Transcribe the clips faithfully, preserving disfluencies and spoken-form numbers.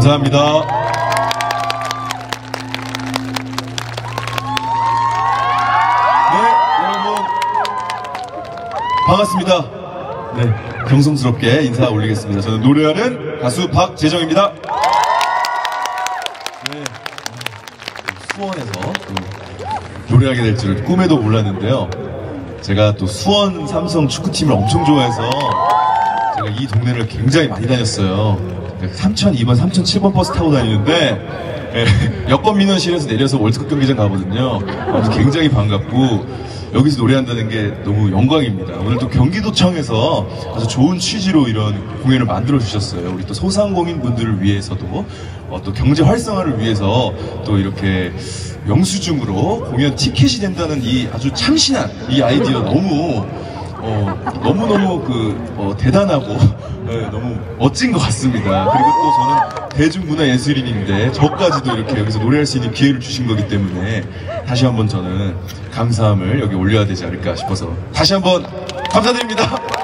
감사합니다. 네, 여러분 반갑습니다. 네, 경성스럽게 인사 올리겠습니다. 저는 노래하는 가수 박재정입니다. 네, 수원에서 또 노래하게 될 줄은 꿈에도 몰랐는데요. 제가 또 수원 삼성 축구팀을 엄청 좋아해서 제가 이 동네를 굉장히 많이 다녔어요. 삼천이 번, 삼천칠 번 버스 타고 다니는데 예, 여권 민원실에서 내려서 월드컵 경기장 가거든요. 굉장히 반갑고 여기서 노래한다는 게 너무 영광입니다. 오늘 또 경기도청에서 아주 좋은 취지로 이런 공연을 만들어 주셨어요. 우리 또 소상공인 분들을 위해서도 어, 또 경제 활성화를 위해서 또 이렇게 영수증으로 공연 티켓이 된다는 이 아주 참신한 이 아이디어 너무 어, 너무너무 그 어, 대단하고 네, 너무 멋진 것 같습니다. 그리고 또 저는 대중문화예술인인데 저까지도 이렇게 여기서 노래할 수 있는 기회를 주신 거기 때문에 다시 한번 저는 감사함을 여기 올려야 되지 않을까 싶어서 다시 한번 감사드립니다.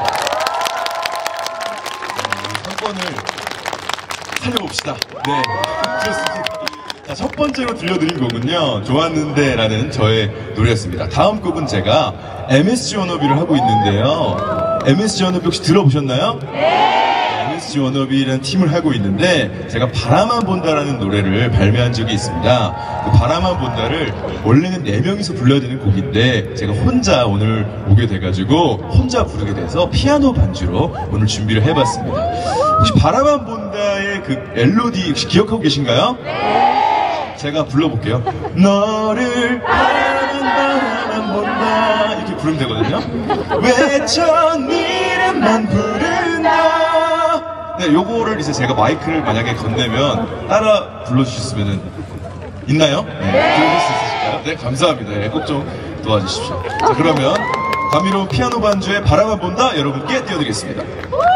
상권을 살려봅시다. 네, 그렇습니다. 자, 첫 번째로 들려드린 곡은요, 좋았는데 라는 저의 노래였습니다. 다음 곡은 제가 엠에스지 워너비를 하고 있는데요. 엠에스지 워너비 혹시 들어보셨나요? 네! 엠에스지 워너비라는 팀을 하고 있는데 제가 바라만 본다라는 노래를 발매한 적이 있습니다. 그 바라만 본다를 원래는 네 명이서 불러야 되는 곡인데 제가 혼자 오늘 오게 돼가지고 혼자 부르게 돼서 피아노 반주로 오늘 준비를 해봤습니다. 혹시 바라만 본다의 그 멜로디 혹시 기억하고 계신가요? 네! 제가 불러볼게요. 너를 바라만 바라만 본다 이렇게 부르면 되거든요. 왜 저 이름만 부른다. 네, 요거를 이제 제가 마이크를 만약에 건네면 따라 불러주셨으면 있나요? 네, 들으실 수 있으실까요? 네, 감사합니다. 네, 꼭 좀 도와주십시오. 자, 그러면 감미로운 피아노 반주의 바라만 본다 여러분께 띄워드리겠습니다.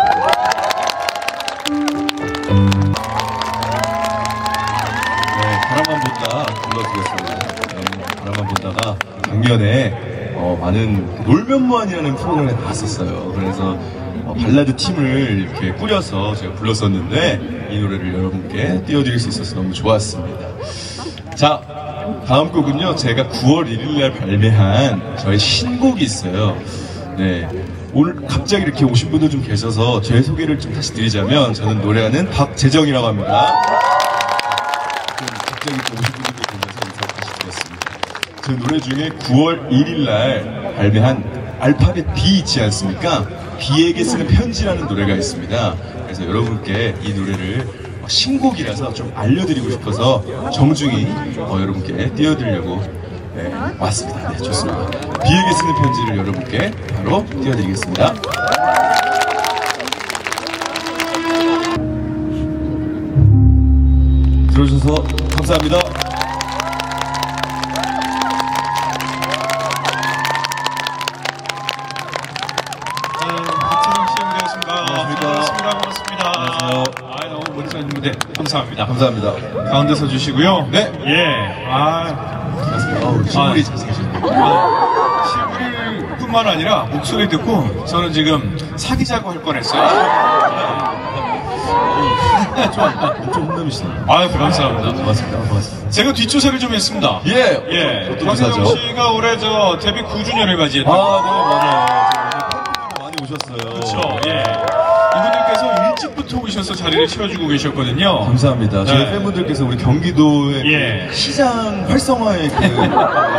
바라만 본다 불러드렸습니다. 네, 바라만 본다가 작년에 어, 많은 놀면무한이라는 프로그램에 나왔었어요. 그래서 어, 발라드 팀을 이렇게 꾸려서 제가 불렀었는데 이 노래를 여러분께 띄워드릴 수 있어서 너무 좋았습니다. 자, 다음 곡은요, 제가 구월 일일날 발매한 저의 신곡이 있어요. 네, 오늘 갑자기 이렇게 오신 분들 좀 계셔서 제 소개를 좀 다시 드리자면 저는 노래하는 박재정이라고 합니다. 갑자기 또 오신 분들도 보면서 인사 다시 드렸습니다. 제 노래 중에 구월 일일날 발매한 알파벳 B 있지 않습니까? B에게 쓰는 편지라는 노래가 있습니다. 그래서 여러분께 이 노래를 신곡이라서 좀 알려드리고 싶어서 정중히 어, 여러분께 띄워드리려고 네, 왔습니다. 네, 좋습니다. B에게 쓰는 편지를 여러분께 바로 띄워드리겠습니다. 들어주셔서 감사합니다. 반갑습니다. 반갑습니다. 안녕하세요. 아, 너무 멋진 무대 감사합니다. 감사합니다. 가운데 서주시고요. 네. 예. 아, 반갑습니다. 어우, 실물이 잘생기셨네요. 아, 실물뿐만 아니라 목소리 듣고 저는 지금 사귀자고 할 뻔했어요. 엄청 혼남이시네요. 아유, 감사합니다. 반갑습니다. 반갑습니다. 제가 뒷조사를 좀 했습니다. 예. 예. 어떤 박재정 조사죠? 씨가 올해 저 데뷔 구 주년을 맞이했다. 아, 네, 맞아요. 팬분들 많이 오셨어요. 그렇죠. 예. 이분들께서 일찍부터 오셔서 자리를 채워주고 계셨거든요. 감사합니다. 저희 네. 팬분들께서 우리 경기도의 예. 그 시장 활성화에 그, 그 도움을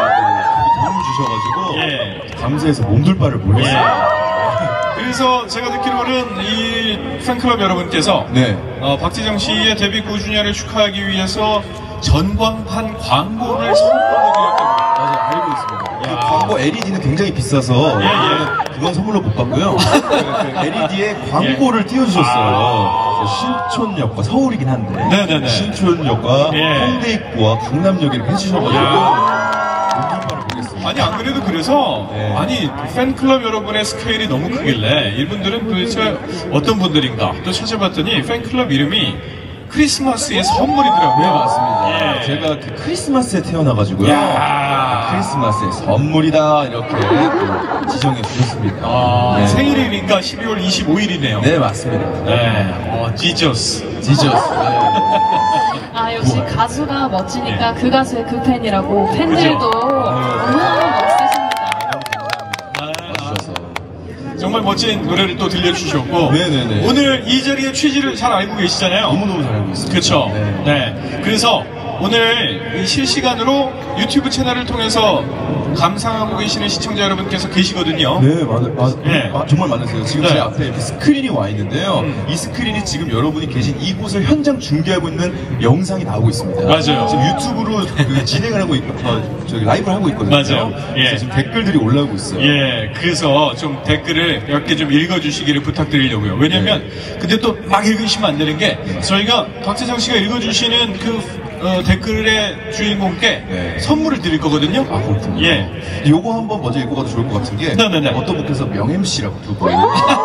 주셔가지고 예. 감사해서 몸둘 바를 모르겠어요. 예. 그래서 제가 듣기로는 이 팬클럽 여러분께서 네. 어, 박재정 씨의 데뷔 구 주년을 축하하기 위해서 전광판 광고를 선물해드렸다고. 맞아요. 알고 있습니다. 그 광고 엘이디는 굉장히 비싸서 예, 예. 그건 선물로 못 받고요. 그 엘이디에 광고를 예. 띄워주셨어요. 아. 신촌역과 서울이긴 한데 네네네. 신촌역과 예. 홍대 입구와 강남역을 해주셔가지고 아니, 안 그래도 그래서 네. 아니 팬클럽 여러분의 스케일이 너무 크길래 이분들은 도대체 어떤 분들인가 또 찾아봤더니 팬클럽 이름이 크리스마스의 선물이더라고요. 네, 맞습니다. 예. 제가 그 크리스마스에 태어나가지고요. 야. 크리스마스의 선물이다 이렇게 또 지정해 주셨습니다. 아, 네. 생일이니까 십이월 이십오일이네요. 네, 맞습니다. 네. 어, 지저스. 지저스. 아 역시 우와. 가수가 멋지니까 네. 그 가수의 그 팬이라고 팬들도 그죠? 너무너무 멋있으십니다. 와주셔서. 정말 멋진 노래를 또 들려주셨고 네네네. 오늘 이 자리의 취지를 잘 알고 계시잖아요. 너무너무 잘 알고 있습니다. 그렇죠. 네. 네. 그래서 오늘 이 실시간으로 유튜브 채널을 통해서 감상하고 계시는 시청자 여러분께서 계시거든요. 네, 맞아요. 맞, 네. 아, 정말 많으세요. 지금 네. 제 앞에 이렇게 스크린이 와 있는데요. 음. 이 스크린이 지금 여러분이 계신 이곳을 현장 중계하고 있는 영상이 나오고 있습니다. 맞아요. 지금 유튜브로 그 진행을 하고 있, 어, 저기 라이브를 하고 있거든요. 맞아요. 예. 그래서 지금 댓글들이 올라오고 있어요. 예, 그래서 좀 댓글을 몇 개 좀 읽어주시기를 부탁드리려고요. 왜냐면, 근데 또 막 읽으시면 안 되는 게, 저희가 박재정 씨가 읽어주시는 그 어, 댓글의 주인공께 네. 선물을 드릴 거거든요. 아, 그렇군요. 예. 요거 한번 먼저 읽어가도 좋을 것 같은 게 네네네. 어떤 분께서 명엠씨라고 두 분.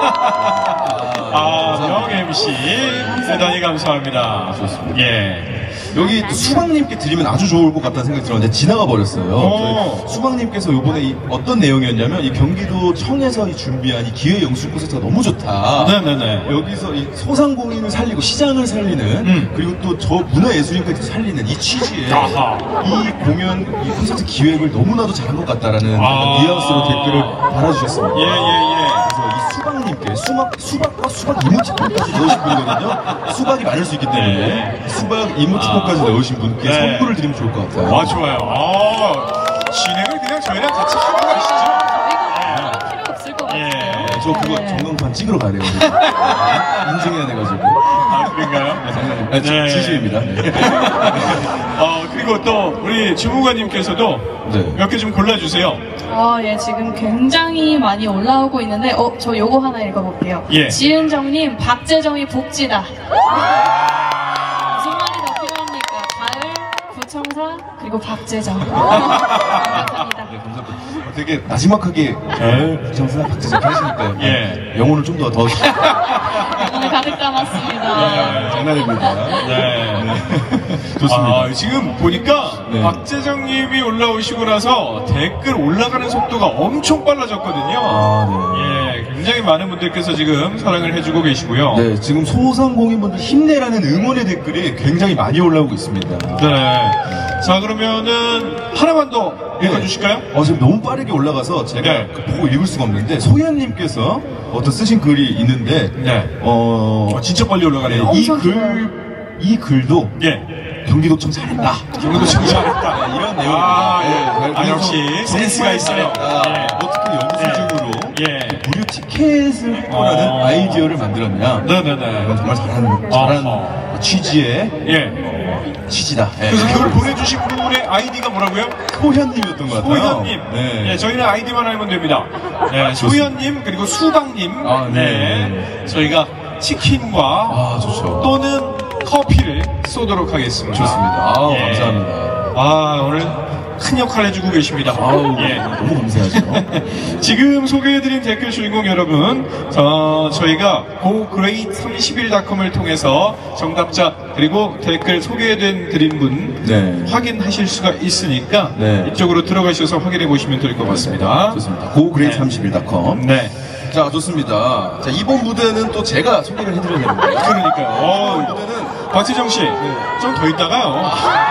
아, 명 엠씨. 대단히 감사합니다. 좋습니다. 예. 여기 또 수박님께 드리면 아주 좋을 것 같다는 생각이 들었는데 지나가 버렸어요. 오. 저희 수박님께서 이번에 이 어떤 내용이었냐면 이 경기도 청에서 이 준비한 이 기회 영수 콘서트가 너무 좋다. 네네네. 여기서 이 소상공인을 살리고 시장을 살리는 음. 그리고 또 저 문화예술인까지 살리는 이 취지에 아하. 이 공연 이 콘서트 기획을 너무나도 잘한 것 같다라는 아. 뉘앙스로 댓글을 달아주셨습니다. 예, 예, 예. 그래서 이 수박님께 수박, 수박과 수박 이모티콘까지 넣으신 분이거든요. 수박이 많을 수 있기 때문에 네. 수박 이모티콘까지 아. 넣으신 분께 네. 선물을 드리면 좋을 것 같아요. 아, 좋아요. 아, 진행을 그냥 저희랑 같이 하고 가시죠. 이거 필요 없을 것 같아요. 예. 네, 저 그거 네. 전광판 찍으러 가야 되거든요. 인증해야 돼가지고. 아, 그런가요? 아, 지- 네. 진심입니다. 네. 어, 그리고 또 우리 주무관님께서도 네. 몇 개 좀 골라주세요. 어, 예, 지금 굉장히 많이 올라오고 있는데, 어, 저 요거 하나 읽어볼게요. 예. 지은정님, 박재정이 복지다. 무슨 말이 더 필요합니까? 가을, 구청사, 그리고 박재정. 완벽합니다. 네, 감사합니다. 어, 되게 나지막하게 정선아 박재정 하시니까요. 예. 영혼을 좀 더 더. 오늘 가득 담았습니다. 장난입니다. 네. 좋습니다. 아, 지금 보니까 네. 박재정님이 올라오시고 나서 댓글 올라가는 속도가 엄청 빨라졌거든요. 아, 네. 예, 굉장히 많은 분들께서 지금 사랑을 해주고 계시고요. 네, 지금 소상공인분들 힘내라는 응원의 댓글이 굉장히 많이 올라오고 있습니다. 네. 자, 그러면은 하나만 더 읽어주실까요? 어, 지금 너무 빠르게 올라가서 제가 네. 그 보고 읽을 수가 없는데 소연님께서 어떤 쓰신 글이 있는데 네. 어, 어, 진짜 빨리 네, 올라가네요. 이 엄청 글, 이 글도 예. 경기도청 잘했다. 경기도청 잘했다. 네, 이런 내용입니다. 아, 예. 네, 아, 그래서 역시 정말 센스가 있어요. 잘했다. 예. 어떻게 영수증으로 예. 무료 티켓을 할 거라는 어. 아이디어를 만들었냐. 네네네. 이건 정말 잘하는, 잘한 어허. 취지의 예. 취지다. 예. 그래서 그걸 보내주신 분의 아이디가 뭐라고요? 소현님이었던 것 같아요. 소현님. 네. 예, 저희는 아이디만 알면 됩니다. 네, 소현님, 그리고 수박님. 아, 네. 네. 저희가 치킨과 아, 좋죠. 또는 커피를 쏘도록 하겠습니다. 좋습니다. 아우, 예. 감사합니다. 아, 오늘 큰 역할 해주고 계십니다. 아우, 예. 너무 감사하죠. 지금 소개해드린 댓글 주인공 여러분, 어, 저희가 고그레이트 삼십일 닷컴을 통해서 정답자 그리고 댓글 소개해드린 드린 분 네. 확인하실 수가 있으니까 네. 이쪽으로 들어가셔서 확인해 보시면 될 것 같습니다. 좋습니다. 고그레이트 네. 삼십일 닷컴. 네, 자, 좋습니다. 자, 이번 무대는 또 제가 소개를 해드려야 됩니다. 그러니까요. 이번 어, 무대는 박지정 씨, 좀 더 있다가요.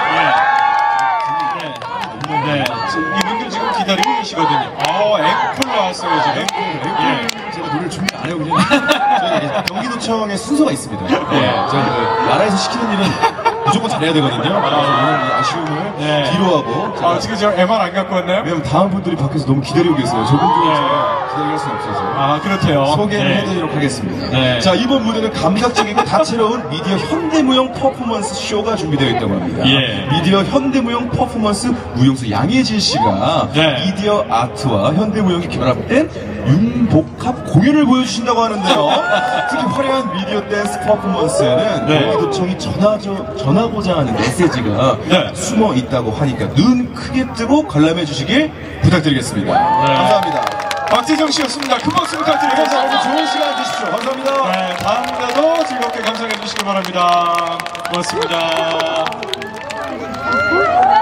예. 네. 네. 지금 이분들 지금 기다리고 계시거든요. 어, 앵콜 나왔어요, 지금. 예. 제가 노래를 준비 안 해요, 그냥. 저희 경기도청의 순서가 있습니다. 네. 저희 그 나라에서 시키는 일은 무조건 잘해야 되거든요. 그래서 오늘 이 아쉬움을 네. 뒤로 하고. 제가 아, 지금 저 엠알 안 갖고 왔나요? 왜냐면 다음 분들이 밖에서 너무 기다리고 계세요. 저분들은 네. 제가 기다릴 수는 없어서. 아, 그렇대요. 소개를 네. 해드리도록 하겠습니다. 네. 자, 이번 무대는 감각적이고 다채로운 미디어 현대무용 퍼포먼스 쇼가 준비되어 있다고 합니다. 예. 미디어 현대무용 퍼포먼스 무용수 양혜진 씨가 네. 미디어 아트와 현대무용이 결합된 융복합 공연을 보여주신다고 하는데요. 특히 화려한 미디어 댄스 퍼포먼스에는 네. 경기도청이 전하죠, 전하고자 하는 메시지가 네. 숨어 있다고 하니까 눈 크게 뜨고 관람해 주시길 부탁드리겠습니다. 네. 감사합니다. 박재정 씨였습니다. 큰 박수 부탁드리겠습니다. 감사합니다. 좋은 시간 되십시오. 감사합니다. 네, 다음 무대도 즐겁게 감상해 주시기 바랍니다. 고맙습니다.